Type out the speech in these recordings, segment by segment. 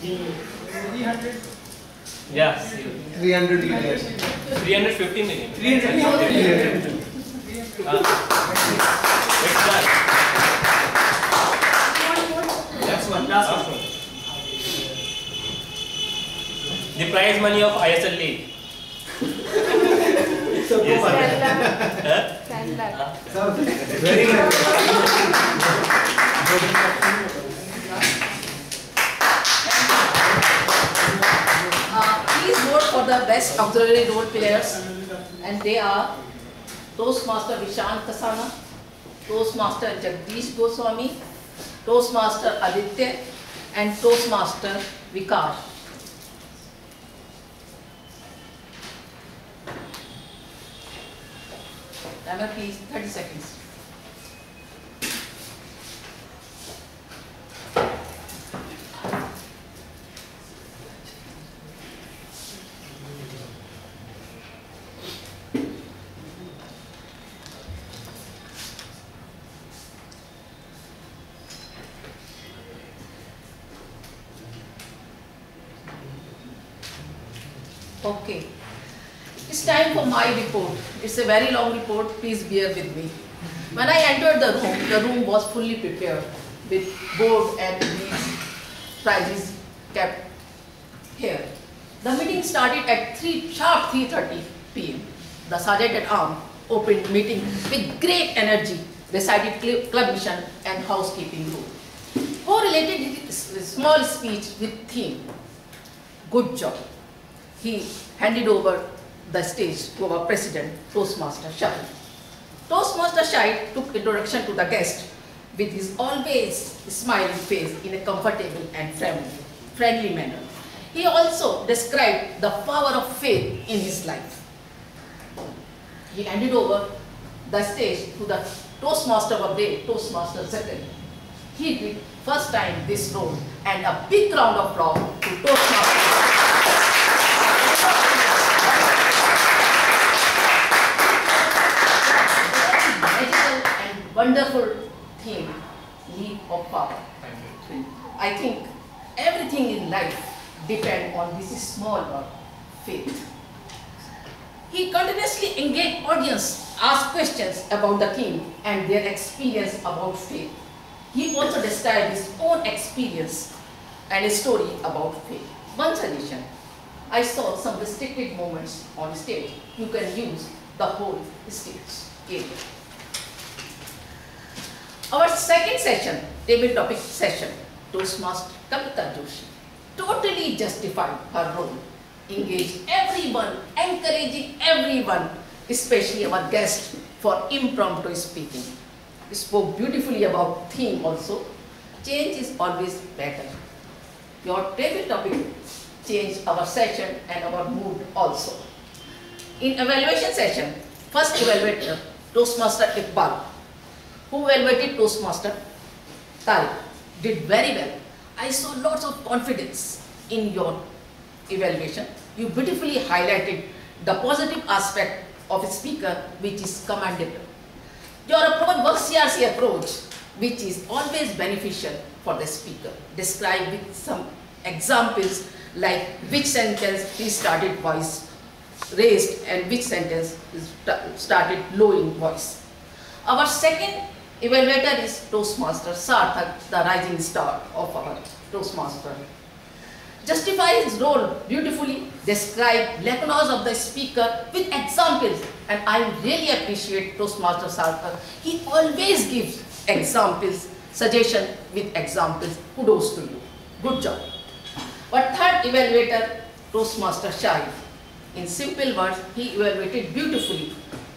300? Yeah. 300 liters. 350 million. 300. It's done. That's one. Last one. The prize money of ISL League. So Yes. Huh? 10 lakh. So, very good. Please vote for the best auxiliary role players, and they are Toastmaster Vishant Kasana, Toastmaster Jagdish Goswami, Toastmaster Aditya, and Toastmaster Vikas. Timer, please, 30 seconds. Okay. It's time for my report. It's a very long report. Please bear with me. When I entered the room was fully prepared with board and these prizes kept here. The meeting started at sharp 3:30 p.m. The Sergeant at Arms opened meeting with great energy, recited club mission and housekeeping rule. Correlated his small speech with theme, good job. He handed over the stage to our president, Toastmaster Shahid. Toastmaster Shahid took introduction to the guest with his always smiling face in a comfortable and friendly manner. He also described the power of faith in his life. He handed over the stage to the Toastmaster of the day, Toastmaster Second. He did first time this role, and a big round of applause to Toastmaster. Wonderful theme, leap of power. I think everything in life depends on this small word, faith. He continuously engaged audience, asked questions about the theme and their experience about faith. He also described his own experience and a story about faith. One suggestion, I saw some restricted moments on stage. You can use the whole stage area. Our second session, table topic session, Toastmaster Kavita Joshi totally justified her role, engaged everyone, encouraging everyone, especially our guests, for impromptu speaking. Spoke beautifully about theme also. Change is always better. Your table topic changed our session and our mood also. In evaluation session, first evaluator, Toastmaster Iqbal, who evaluated Toastmaster Tariq, did very well. I saw lots of confidence in your evaluation. You beautifully highlighted the positive aspect of a speaker, which is commendable. Your approach was CRC approach, which is always beneficial for the speaker. Describe with some examples like which sentence he started voice raised and which sentence started lowering voice. Our second evaluator is Toastmaster Sarthak, the rising star of our Toastmaster. Justify his role beautifully, describe lacunas of the speaker with examples, and I really appreciate Toastmaster Sarthak. He always gives examples, suggestion with examples. Kudos to you. Good job. Our third evaluator, Toastmaster Shahid. In simple words, he evaluated beautifully.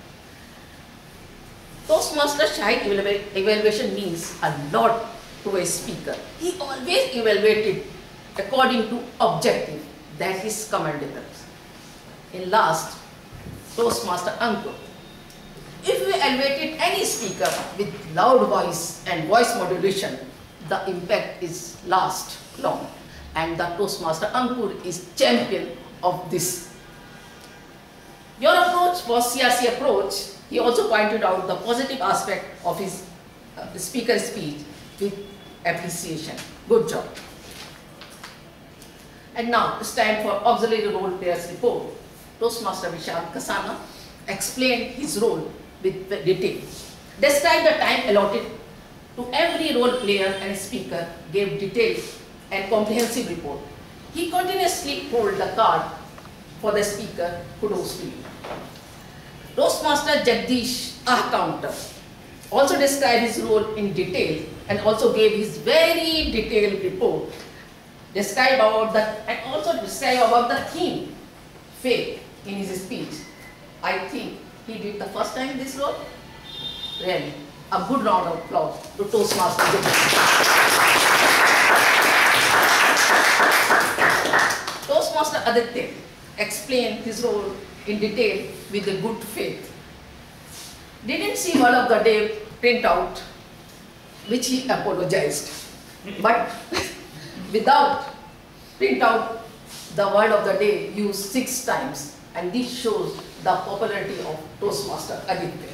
Toastmaster Shahid evaluation means a lot to a speaker. He always evaluated according to objective, that is commendable. In last, Toastmaster Ankur. If we evaluated any speaker with loud voice and voice modulation, the impact is last long. And the Toastmaster Ankur is champion of this. Your approach was CRC approach. He also pointed out the positive aspect of his speaker speech with appreciation. Good job. And now it's time for auxiliary role players report. Toastmaster Vishal Kasana explained his role with detail. Described the time allotted to every role player and speaker, gave detailed and comprehensive report. He continuously pulled the card for the speaker, kudos to you. Toastmaster Jagdish Ahcounter also described his role in detail and also gave his very detailed report. Described about the theme, faith, in his speech. I think he did the first time this role. Really, a good round of applause to Toastmaster Jagdish. Toastmaster Aditya explained his role in detail with a good faith. Didn't see word of the day printout, which he apologized. But without printout, the word of the day used 6 times, and this shows the popularity of Toastmaster Aditya.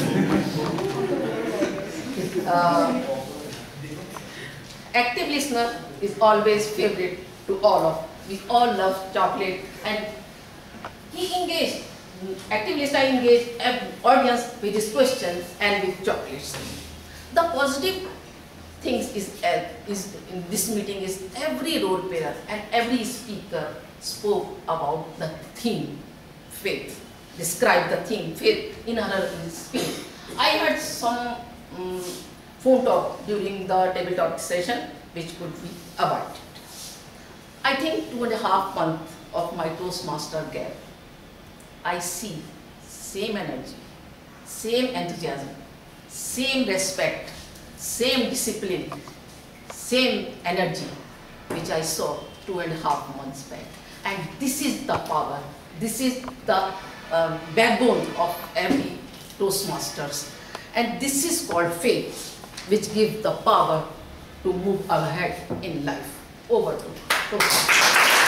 Active listener is always favorite to all of. We all love chocolate, and he engaged. Active listener engaged audience with his questions and with chocolates. The positive things is in this meeting is every role player and every speaker spoke about the theme, faith. Described the theme, faith, in her speech. I had some phone talk during the table talk session, which could be avoided. I think 2.5 months of my Toastmaster gap, I see same energy, same enthusiasm, same respect, same discipline, same energy, which I saw 2.5 months back. And this is the power, this is the backbone of every Toastmasters. And this is called faith, which gives the power to move ahead in life. Over to Toastmasters.